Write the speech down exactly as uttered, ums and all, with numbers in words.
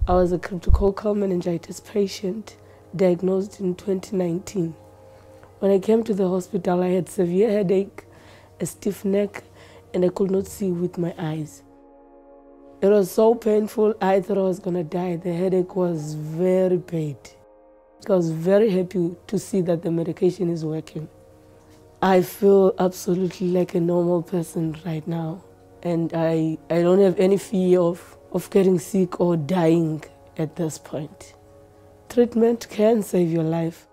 I was a cryptococcal meningitis patient diagnosed in twenty nineteen. When I came to the hospital, I had severe headache, a stiff neck, and I could not see with my eyes. It was so painful, I thought I was going to die. The headache was very bad. I was very happy to see that the medication is working. I feel absolutely like a normal person right now, and I, I don't have any fear of, of getting sick or dying at this point. Treatment can save your life.